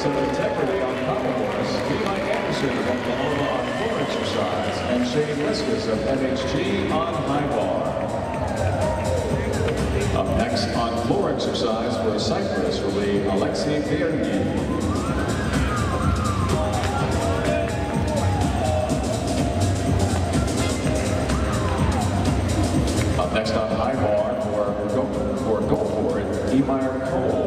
some integrity on power horse. Eli Anderson of Oklahoma on floor exercise, and Shane Liskus of MHG on high bar. Up next on floor exercise for Cyprus will be Alexei Vierny. Next on high bar for Gulfport, Emir Cole.